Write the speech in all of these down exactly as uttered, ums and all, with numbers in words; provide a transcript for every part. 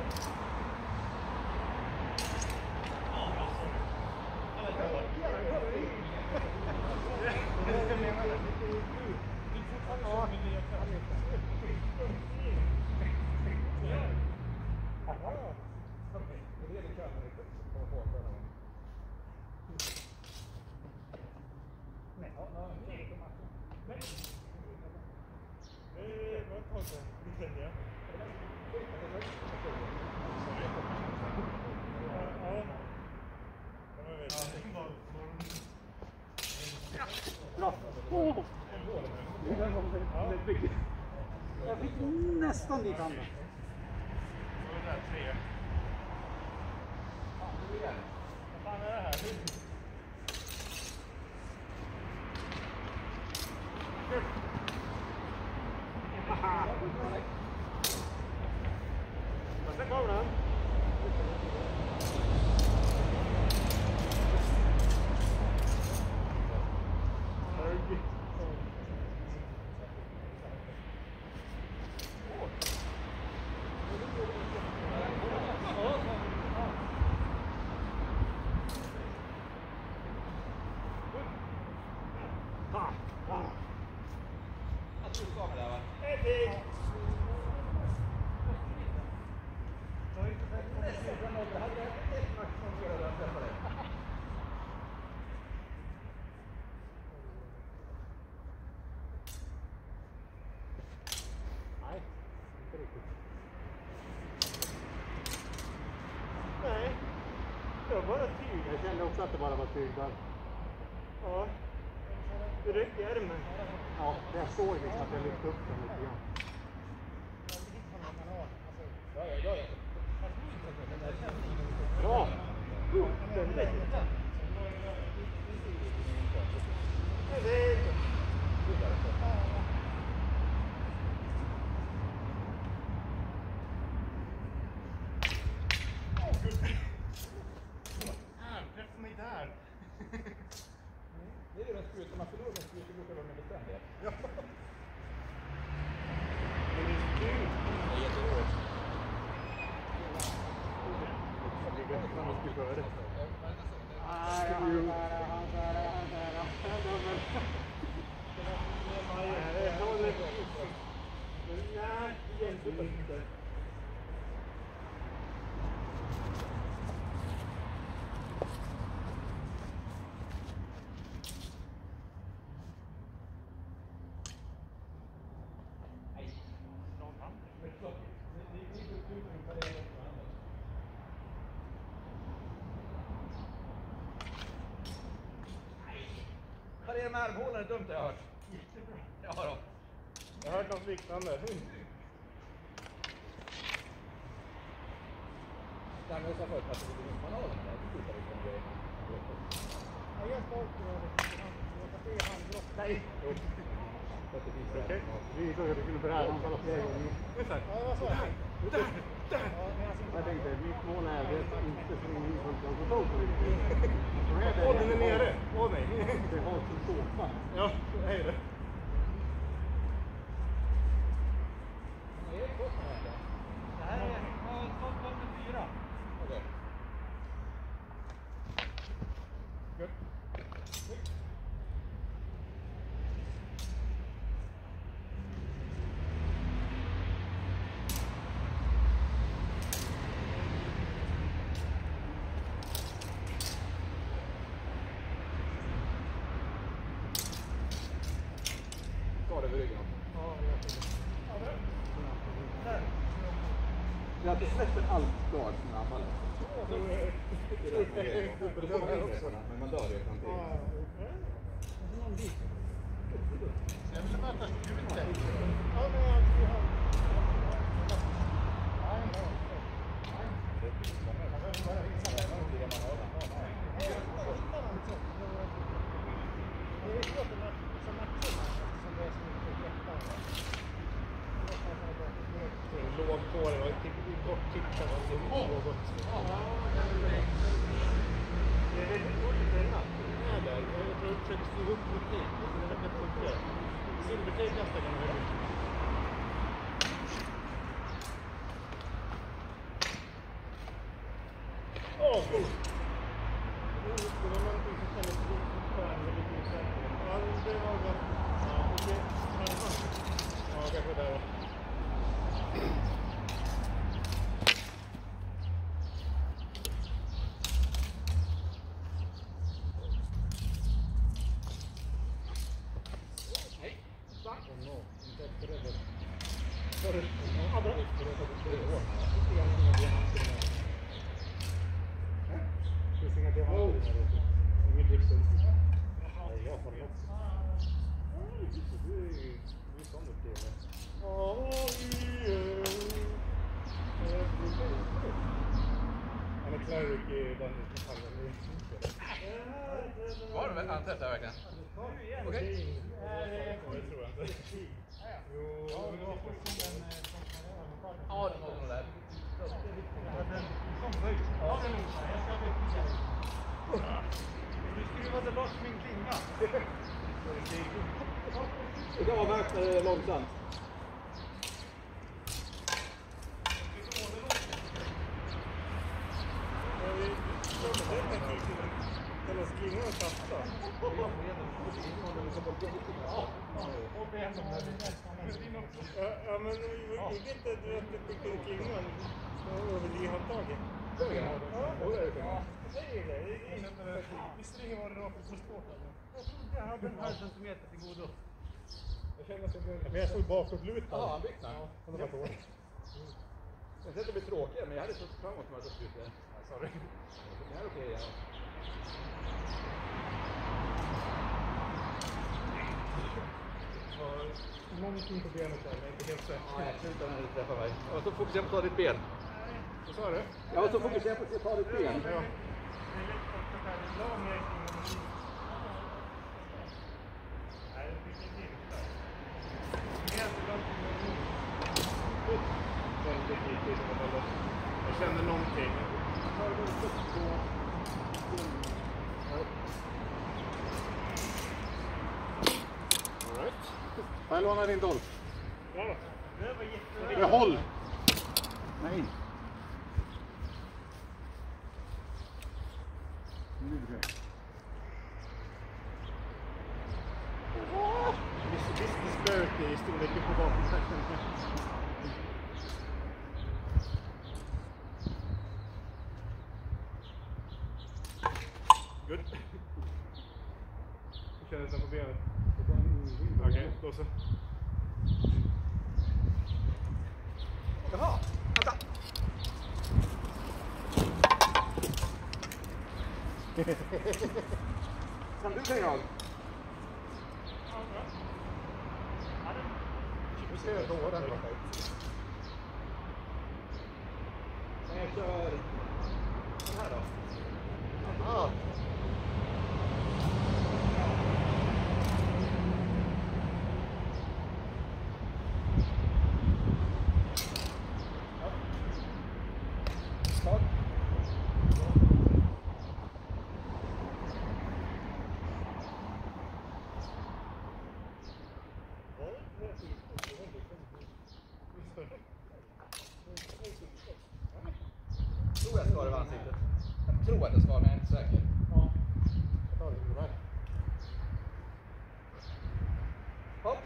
Bra. Oh. Jag fick nästan dit andra. Vad fan är det här? Första kameran. Nej, det var bara tyg. Jag kände också att det bara var tyg där. Ja, det ryckte i ärmen. Ja, jag såg liksom att jag lyfte upp den lite grann. Bra! Jag vet inte. Träffa mig där. Det är ju den sprutan, man förlorar den sprutan brukar vara med bestämdhet. Ja. Men det är kul. Det är jättehårt. Jag vet inte vad man ska göra det. Nej, han där, han där, han där, han där. Nej, jag håller nej, egentligen inte. Parera med armhålan är dumt, jag har hört. Jättebra. Ja då. Jag har hört något liknande. Det här med att förut att det är manualen där, det tittar vi på en grej. Ja, jag är stolt över det. Jag kan se handbrott. Nej! Okej. Vi såg att det skulle börja anfalla flera gånger. Ungefär. Ja, vad sa jag? Där! Där! Ja, men alltså, jag tänkte, mitt mål är det inte så ingen som kan gå tag på det. Åh, den är nere! Åh nej! Det har som såpa. Ja, det är det. Är det kostnaden här? Det här är tolv fyra. Okej. Gött. Ta det över ryggen. Ja, jag tycker det. Där. Så att du släpper allt gard från anfallet. Det är Det får man också, men man dör ju samtidigt. Jag vill möta skjutet. Ja, men jag vi har... Det är svårt att matcha som matcherna som det är så mycket lättare. Låg på det och kort tittade och det var något. Det är väldigt svårt att träna. Den är där. Jag tror att försöker styra upp mot det. Det är väldigt funkar. Silvertejp nästa gång. Åh! Det var någonting som kändes lite skön och lite osäker. Ja, det var gott. Ja, okej. Ja, kanske där då. Var det han testade verkligen? Okej. Ja, det var nog där. Du skruvade loss min klinga. Det var verkligen långsamt. Eller klingan och kasta. Ja, men gick inte du att du skickade klingan över lighandtaget? Ja, det är det. Visserligen var det rakt på sporten. Jag trodde jag hade en halv centimeter till godo. Jag kände att jag blev... Men jag såg bakåtlutad. Ja, han byggde. Ja, det var dåligt. Jag tänkte att det blir tråkigt, men jag hade sett framåt som att jag skulle ut. Sorry. Det här är okej. Ja. Någonting på benet där, men inte helt säker. Nej, sluta när du träffar mig. Jag var så fokuserad på att ta ditt ben. Vad sa du? Jag var så fokuserad på att ta ditt ben. Ja. Jag kände någonting. All right. Får jag låna din dolk? Ja då. Det var jättebra. Men håll! Nej. Nu är det. Visst disparity i storleken på vapentakten. Good. Hur kändes den på benet? Okej, okay, då så. Jaha, vänta! Kan du säga något? Vi ser då den då. Jag kör den här då. Ah. Jag tror jag ska det vara ansiktet. Jag tror att jag ska, men jag är inte säker. Ja, jag tar det ur här. Hopp.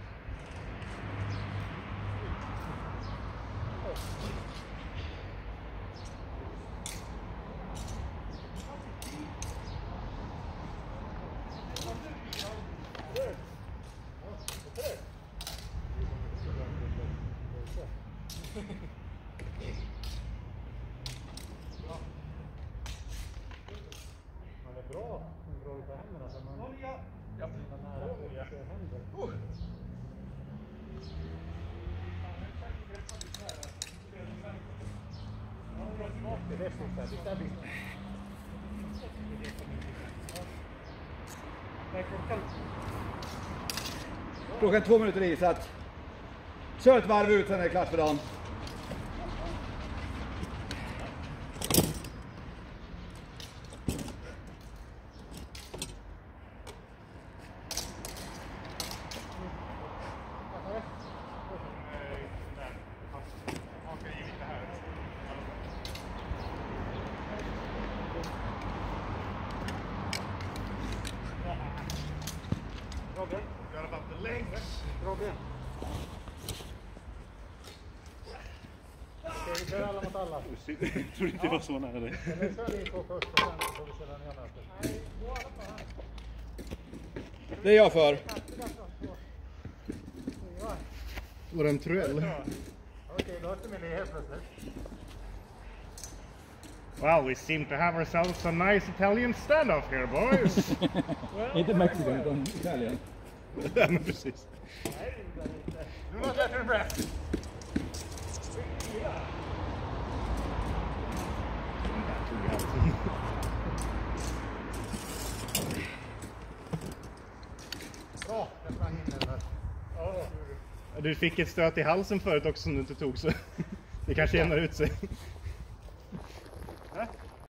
Man är bra kontroll på händerna så man Ja. är nära att se händer. Oh. Det är definitivt där. Det är där det är klockan. Klockan två minuter i, så att kör ett varv ut, sen är det klart för dagen. Längs! Robin. Okej, vi kör alla mot alla. Jag trodde inte det var så nära dig. Eller kör ni två först och sen får vi se när jag möter. Nej, gå alla på här. Det är jag för. Var det en truell? Okej, då hörs vi helt plötsligt. Well, we seem to have ourselves a nice Italian standoff here, boys. Inte Mexican utan Italien. Ja, men precis. Do not let her rest. Bra, jag sprang in den där. Ja, du fick ett stöt i halsen förut också som du inte tog, så det kanske jämnar ut sig.